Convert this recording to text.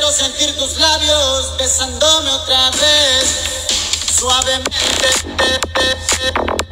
Quiero sentir tus labios besándome otra vez, suavemente.